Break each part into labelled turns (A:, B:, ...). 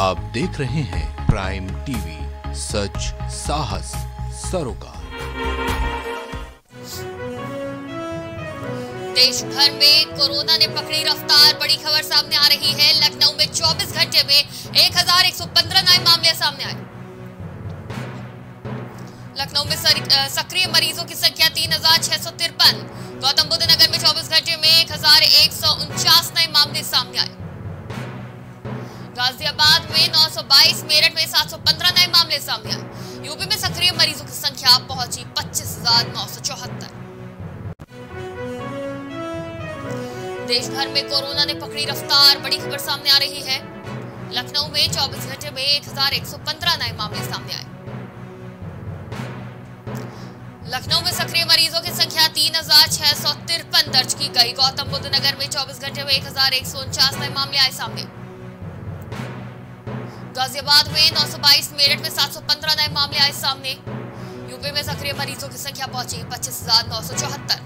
A: आप देख रहे हैं प्राइम टीवी, सच साहस सरोकार।
B: देश भर में कोरोना ने पकड़ी रफ्तार, बड़ी खबर सामने आ रही है। लखनऊ में 24 घंटे में 1115 नए मामले सामने आए। लखनऊ में सक्रिय मरीजों की संख्या 3653। गौतम बुद्ध नगर में 24 घंटे में 1149 नए मामले सामने आए। गाजियाबाद में 922, मेरठ में 715 नए मामले सामने आए। यूपी में सक्रिय मरीजों की संख्या पहुंची 25,974। देश भर में कोरोना ने पकड़ी रफ्तार, बड़ी खबर सामने आ रही है। लखनऊ में 24 घंटे में 1115 नए मामले सामने आए। लखनऊ में सक्रिय मरीजों की संख्या 3653 दर्ज की गई। गौतम बुद्ध नगर में 24 घंटे में 1149 नए मामले आए सामने। गाजियाबाद में 922, मेरठ में 715 नए मामले आए सामने। यूपी में सक्रिय मरीजों की संख्या पहुंची 25,974।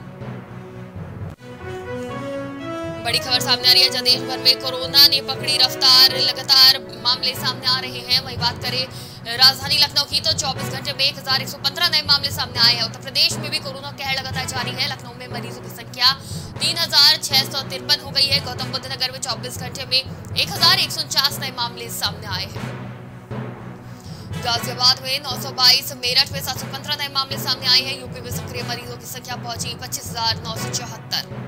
B: बड़ी खबर सामने आ रही है जहां देश भर में कोरोना ने पकड़ी रफ्तार, लगातार मामले सामने आ रहे हैं। वहीं बात करें राजधानी लखनऊ की तो 24 घंटे में 1115 नए मामले सामने आए हैं। उत्तर प्रदेश में भी कोरोना कहर लगातार जारी है। लखनऊ में मरीजों की संख्या 3653 हो गई है। गौतम बुद्ध नगर में 24 घंटे में 1149 नए मामले सामने आए हैं। गाजियाबाद में 922, मेरठ में 715 नए मामले सामने आए हैं। यूपी में सक्रिय मरीजों की संख्या पहुंची 25,974।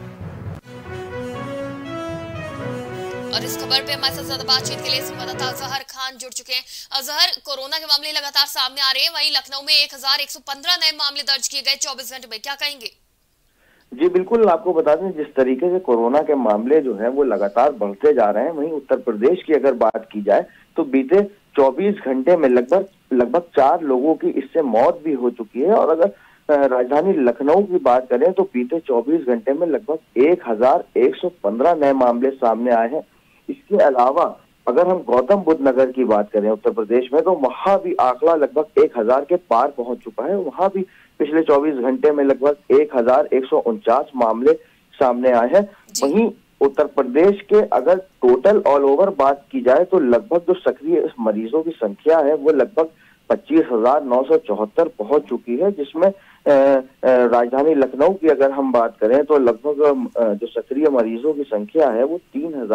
B: और इस खबर पे हमारे साथ ज्यादा बातचीत के लिए संवाददाता अजहर खान जुड़ चुके हैं। अजहर, कोरोना के मामले लगातार सामने आ रहे हैं, वहीं लखनऊ में 1115 नए मामले दर्ज किए गए 24 घंटे में, क्या कहेंगे?
C: जी बिल्कुल, आपको बता दें जिस तरीके से कोरोना के मामले जो है वो लगातार बढ़ते जा रहे हैं, वहीं उत्तर प्रदेश की अगर बात की जाए तो बीते 24 घंटे में लगभग 4 लोगों की इससे मौत भी हो चुकी है। और अगर राजधानी लखनऊ की बात करें तो बीते 24 घंटे में लगभग 1115 नए मामले सामने आए हैं। इसके अलावा अगर हम गौतम बुद्ध नगर की बात करें उत्तर प्रदेश में, तो वहां भी आंकड़ा लगभग 1000 के पार पहुंच चुका है। वहां भी पिछले 24 घंटे में लगभग 1149 मामले सामने आए हैं। वहीं उत्तर प्रदेश के अगर टोटल ऑल ओवर बात की जाए तो लगभग जो सक्रिय मरीजों की संख्या है वो लगभग 25,974 पहुंच चुकी है, जिसमें राजधानी लखनऊ की अगर हम बात करें तो लगभग जो सक्रिय मरीजों की संख्या है वो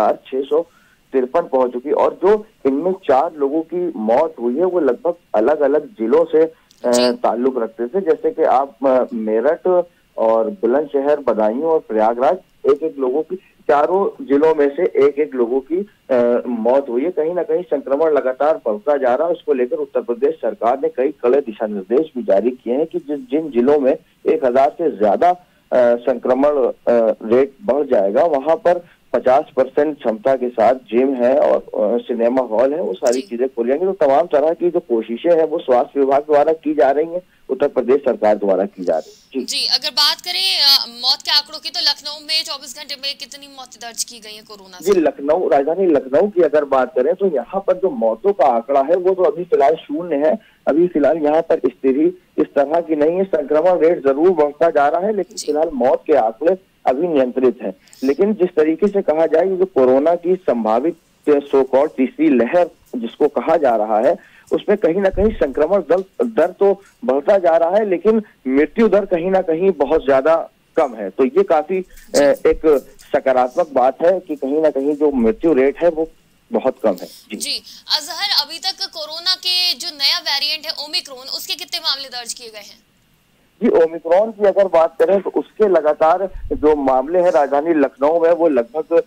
C: 3,653 पहुंच चुकी है। और जो इनमें 4 लोगों की मौत हुई है वो लगभग अलग अलग जिलों से ताल्लुक रखते थे, जैसे कि आप मेरठ और बुलंदशहर, बदायूं और प्रयागराज, एक लोगों की, चारों जिलों में से एक लोगों की मौत हुई है। कहीं ना कहीं संक्रमण लगातार बढ़ता जा रहा है। उसको लेकर उत्तर प्रदेश सरकार ने कई कड़े दिशा निर्देश भी जारी किए हैं कि जिन जिलों में 1000 से ज्यादा संक्रमण रेट बढ़ जाएगा वहां पर 50% क्षमता के साथ जिम है और सिनेमा हॉल है, वो सारी चीजें खोल जाएंगी। तो तमाम तरह की जो कोशिशें हैं वो स्वास्थ्य विभाग द्वारा की जा रही हैं, उत्तर प्रदेश सरकार द्वारा की जा रही है।
B: जी, अगर बात करें मौत के आंकड़ों की तो लखनऊ में 24 घंटे में कितनी मौतें दर्ज की गई है कोरोना से?
C: जी, लखनऊ, राजधानी लखनऊ की अगर बात करें तो यहाँ पर जो मौतों का आंकड़ा है वो तो अभी फिलहाल शून्य है। अभी फिलहाल यहाँ पर स्थिति इस तरह की नहीं है। संक्रमण रेट जरूर बढ़ता जा रहा है, लेकिन फिलहाल मौत के आंकड़े अभी नियंत्रित है। लेकिन जिस तरीके से कहा जाए जो कोरोना की संभावित सो कॉल्ड तीसरी लहर जिसको कहा जा रहा है, उसमें कहीं ना कहीं संक्रमण दर तो बढ़ता जा रहा है, लेकिन मृत्यु दर कहीं ना कहीं बहुत ज्यादा कम है। तो ये काफी एक सकारात्मक बात है कि कहीं ना कहीं जो मृत्यु रेट है वो बहुत कम है।
B: जी अजहर, अभी तक कोरोना के जो नया वेरिएंट है ओमिक्रॉन, उसके कितने मामले दर्ज किए गए हैं?
C: जी, ओमिक्रॉन की अगर बात करें तो उसके लगातार जो मामले हैं राजधानी लखनऊ में वो लगभग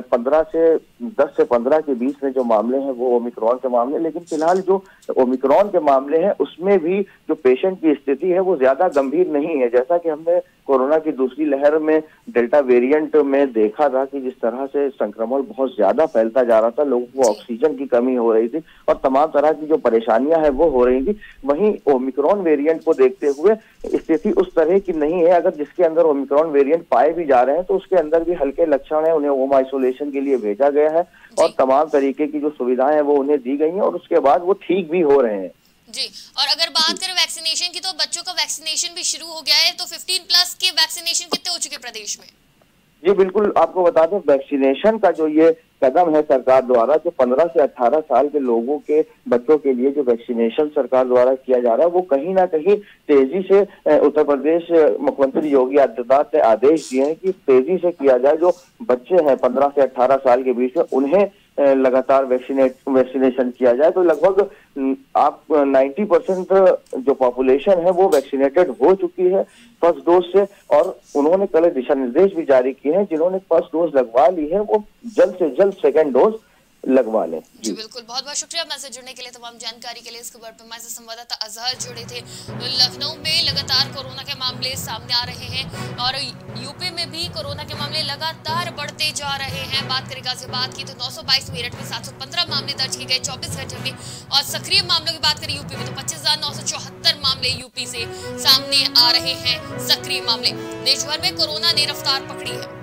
C: 10 से 15 के बीच में जो मामले हैं वो ओमिक्रॉन के मामले। लेकिन फिलहाल जो ओमिक्रॉन के मामले हैं उसमें भी जो पेशेंट की स्थिति है वो ज्यादा गंभीर नहीं है। जैसा कि हमने कोरोना की दूसरी लहर में डेल्टा वेरिएंट में देखा था कि जिस तरह से संक्रमण बहुत ज्यादा फैलता जा रहा था, लोगों को ऑक्सीजन की कमी हो रही थी और तमाम तरह की जो परेशानियां हैं वो हो रही थी, वहीं ओमिक्रॉन वेरिएंट को देखते हुए स्थिति उस तरह की नहीं है। अगर जिसके अंदर ओमिक्रॉन वेरिएंट पाए भी जा रहे हैं तो उसके अंदर भी हल्के लक्षण है, उन्हें होम आइसोलेशन के लिए भेजा गया है और तमाम तरीके की जो सुविधाएं हैं वो उन्हें दी गई हैं और उसके बाद वो ठीक भी हो रहे हैं।
B: जी, और अगर बात करें वैक्सीनेशन की तो बच्चों का वैक्सीनेशन भी शुरू हो गया है, तो 15+ के वैक्सीनेशन कितने हो चुके प्रदेश में?
C: जी बिल्कुल, आपको बता दें वैक्सीनेशन का जो ये कदम है सरकार द्वारा, जो 15 से 18 साल के लोगों के बच्चों के लिए जो वैक्सीनेशन सरकार द्वारा किया जा रहा है, वो कहीं ना कहीं तेजी से उत्तर प्रदेश मुख्यमंत्री योगी आदित्यनाथ ने आदेश दिए हैं कि तेजी से किया जाए। जो बच्चे हैं 15 से 18 साल के बीच में, उन्हें लगातार वैक्सीनेशन किया जाए। तो लगभग आप 90% जो पॉपुलेशन है वो वैक्सीनेटेड हो चुकी है फर्स्ट डोज से, और उन्होंने कल दिशा निर्देश भी जारी किए हैं, जिन्होंने फर्स्ट डोज लगवा ली है वो जल्द से जल्द सेकेंड डोज लगवा लें।
B: जी बिल्कुल, बहुत बहुत शुक्रिया मैसेज जुड़ने के लिए, तमाम जानकारी के लिए। इस खबर पर हमारे संवाददाता अजहर जुड़े थे। तो लखनऊ में लगातार कोरोना के मामले सामने आ रहे हैं और यूपी में भी कोरोना के मामले लगातार बढ़ते जा रहे हैं। बात करें गाजियाबाद की तो 922, मेरठ में 715 मामले दर्ज किए गए 24 घंटे में, और सक्रिय मामलों की बात करें यूपी में तो 25,974 मामले यूपी से सामने आ रहे हैं सक्रिय मामले। देश भर में कोरोना ने रफ्तार पकड़ी है।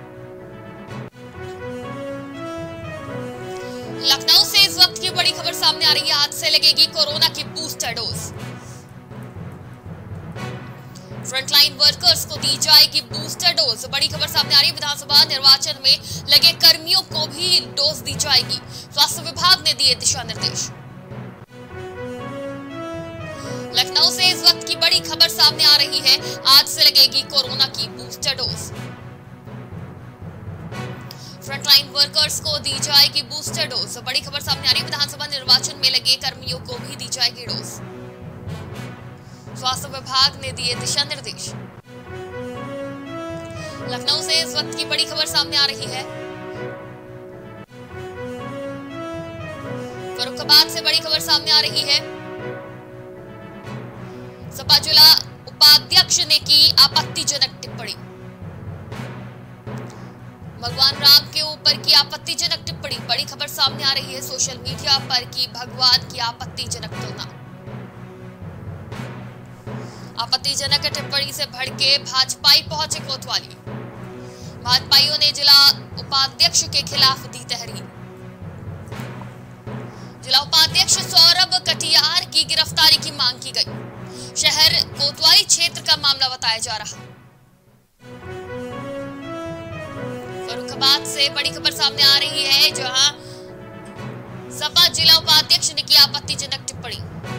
B: लखनऊ से इस वक्त की बड़ी खबर सामने आ रही है, आज से लगेगी कोरोना की बूस्टर डोज। फ्रंटलाइन वर्कर्स को दी जाएगी बूस्टर डोज, बड़ी खबर सामने आ रही है। विधानसभा निर्वाचन में लगे कर्मियों को भी डोज दी जाएगी, स्वास्थ्य विभाग ने दिए दिशा निर्देश। लखनऊ से इस वक्त की बड़ी खबर सामने आ रही है, आज से लगेगी कोरोना की बूस्टर डोज। फ्रंटलाइन वर्कर्स को दी जाएगी बूस्टर डोज, बड़ी खबर सामने आ रही है। विधानसभा निर्वाचन में लगे कर्मियों को भी दी जाएगी डोज, स्वास्थ्य विभाग ने दिए दिशा निर्देश। लखनऊ से इस वक्त की बड़ी खबर सामने आ रही है। फर्रुखाबाद से बड़ी खबर सामने आ रही है। सपा जिला उपाध्यक्ष ने की आपत्तिजनक टिप्पणी, भगवान राम के ऊपर की आपत्तिजनक टिप्पणी, बड़ी खबर सामने आ रही है सोशल मीडिया पर की भगवान की आपत्तिजनक तुलना। आपत्तिजनक टिप्पणी से भड़के भाजपाई पहुंचे कोतवाली, भाजपाइयों ने जिला उपाध्यक्ष के खिलाफ दी तहरीर। जिला उपाध्यक्ष सौरभ कटियार की गिरफ्तारी की मांग की गई, शहर कोतवाली क्षेत्र का मामला बताया जा रहा। फर्रुखाबाद से बड़ी खबर सामने आ रही है, जहां सपा जिला उपाध्यक्ष ने की आपत्तिजनक टिप्पणी।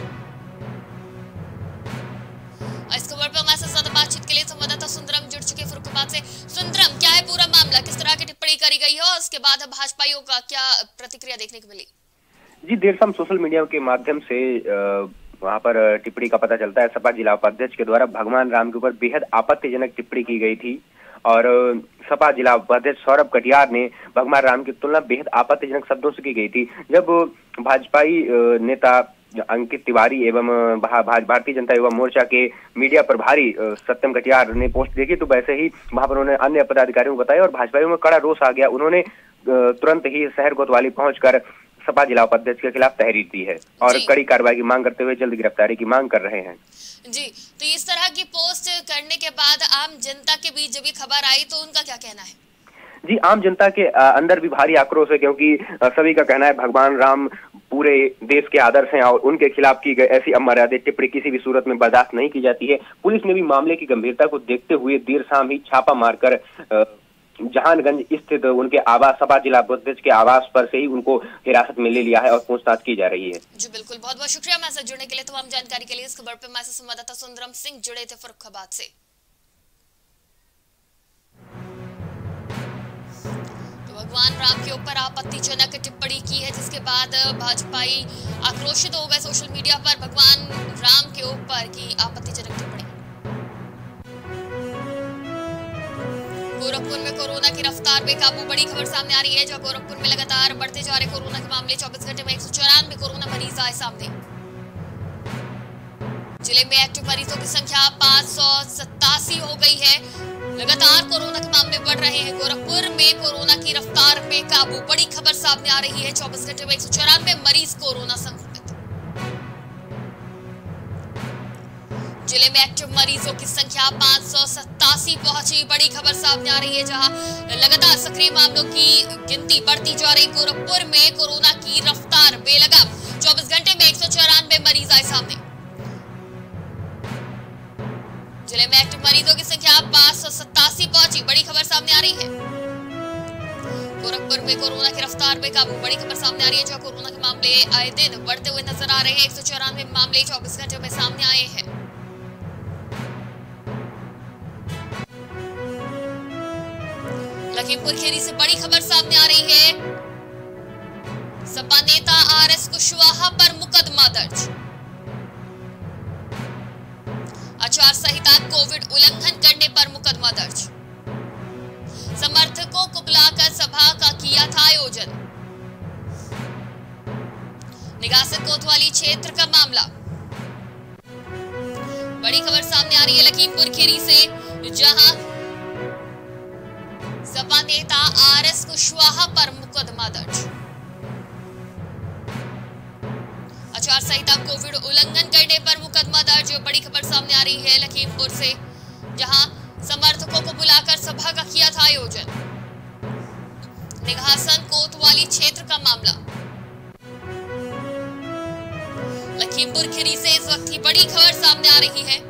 B: इस खबर पर हमारे साथ ज्यादा बातचीत के लिए संवाददाता सुंदरम जुड़ चुके फर्रुखाबाद से। सुंदरम, क्या है पूरा मामला, किस तरह की टिप्पणी करी गई है और उसके बाद भाजपाइयों का क्या प्रतिक्रिया देखने को मिली?
D: जी, देर शाम सोशल मीडिया के माध्यम से वहां पर टिप्पणी का पता चलता है। सपा जिला उपाध्यक्ष के द्वारा भगवान राम के ऊपर बेहद आपत्तिजनक टिप्पणी की गई थी और सपा जिला उपाध्यक्ष सौरभ कटियार ने भगवान राम की तुलना बेहद आपत्तिजनक शब्दों से की गई थी। जब भाजपाई नेता अंकित तिवारी एवं भारतीय जनता युवा मोर्चा के मीडिया प्रभारी सत्यम कटियार ने पोस्ट देखी, तो वैसे ही वहां पर उन्होंने अन्य पदाधिकारियों को बताया और भाजपाइयों में कड़ा रोष आ गया। उन्होंने तुरंत ही शहर कोतवाली पहुंचकर सपा जिला उपाध्यक्ष के खिलाफ तहरीर दी है और कड़ी कार्रवाई की मांग करते हुए जल्द गिरफ्तारी की मांग कर रहे हैं।
B: जी, तो इस तरह की पोस्ट करने के बाद आम जनता के बीच जब ये खबर आई तो उनका क्या कहना है?
D: जी, आम जनता के अंदर भी भारी आक्रोश है, क्योंकि सभी का कहना है भगवान राम पूरे देश के आदर्श हैं और उनके खिलाफ की गई ऐसी अमर्यादित टिप्पणी किसी भी सूरत में बर्दाश्त नहीं की जाती है। पुलिस ने भी मामले की गंभीरता को देखते हुए देर शाम ही छापा मारकर जहानगंज स्थित उनके आवास, सपा जिला उपाध्यक्ष के आवास पर से ही उनको हिरासत में ले लिया है और पूछताछ की जा रही है।
B: जी बिल्कुल, बहुत बहुत शुक्रिया हमारे साथ जुड़ने के लिए, तमाम जानकारी के लिए। इस खबर पर हमारे संवाददाता सुंदरम सिंह जुड़े थे फर्रुखाबाद से। तो भगवान राम के ऊपर आपत्तिजनक टिप्पणी की है, जिसके बाद भाजपाई आक्रोशित हो गए सोशल मीडिया पर भगवान राम के ऊपर की आपत्तिजनक टिप्पणी। गोरखपुर में कोरोना की रफ्तार बेकाबू, बड़ी खबर सामने आ रही है, जहां गोरखपुर में लगातार बढ़ते जा रहे कोरोना के मामले। 24 घंटे में 194 कोरोना मरीज आए सामने। जिले में एक्टिव मरीजों की संख्या 587 हो गई है। लगातार कोरोना के मामले बढ़ रहे हैं। गोरखपुर में कोरोना की रफ्तार बेकाबू, बड़ी खबर सामने आ रही है। 24 घंटे में 194 मरीज कोरोना संक्रमित। जिले में एक्टिव मरीजों की संख्या 587 पहुंची, बड़ी खबर सामने आ रही है, जहां लगातार सक्रिय मामलों की गिनती बढ़ती जा रही। गोरखपुर में कोरोना की रफ्तार बेलगाम, 24 घंटे में 194 मरीज आए सामने। जिले में एक्टिव मरीजों की संख्या 587 पहुंची, बड़ी खबर सामने आ रही है। गोरखपुर में कोरोना की रफ्तार में काबू, बड़ी खबर सामने आ रही है जहां कोरोना के मामले आए दिन बढ़ते हुए नजर आ रहे हैं। 194 मामले 24 घंटे में सामने आए हैं। लखीमपुर खीरी से बड़ी खबर सामने आ रही है। सपा नेता आरएस कुशवाहा पर मुकदमा दर्ज। आचार संहिता कोविड उल्लंघन करने पर मुकदमा दर्ज। समर्थकों को बुलाकर सभा का किया था आयोजन। निगासित कोतवाली क्षेत्र का मामला। बड़ी खबर सामने आ रही है लखीमपुर खीरी से, जहां सपा नेता आरएस कुशवाहा पर मुकदमा दर्ज। आचार संहिता कोविड उल्लंघन करने पर मुकदमा दर्ज। बड़ी खबर सामने आ रही है लखीमपुर से, जहां समर्थकों को बुलाकर सभा का किया था आयोजन। निगासन कोतवाली क्षेत्र का मामला। लखीमपुर खीरी से इस वक्त की बड़ी खबर सामने आ रही है।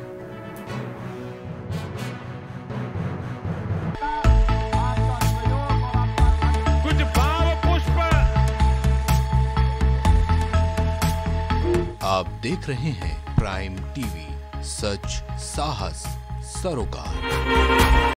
E: कुछ भाव पुष्प।
A: आप देख रहे हैं प्राइम टीवी, सच साहस सरोकार।